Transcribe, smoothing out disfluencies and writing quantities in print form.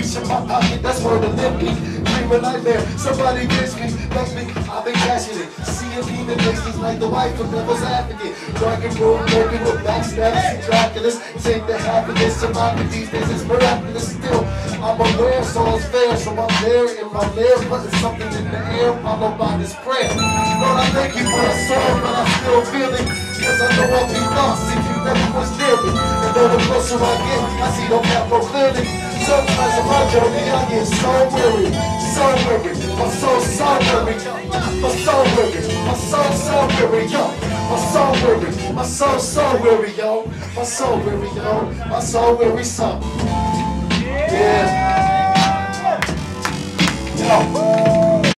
reach in my pocket, that's where the limp me. Dream a nightmare, somebody gets me, make me, I've been catching it. Seeing demon faces like the wife of Devil's Advocate. Dark and room, working with backstabbers and Draculas. Take the happiness of my these days, it's miraculous still. I'm aware, so it's fair, so I'm there in my lair, putting something in the air, followed by this prayer. Lord, I thank you for a song, but I'm still feeling, cause I know I'll be lost if you never was near me. And though the closer I get, I see no path more clearly. Sometimes on my journey, I get so weary, my soul so weary, my soul weary, my soul so weary, yo. My soul weary, my soul so weary, yo. My soul weary, yo. My soul weary, so. Yeah.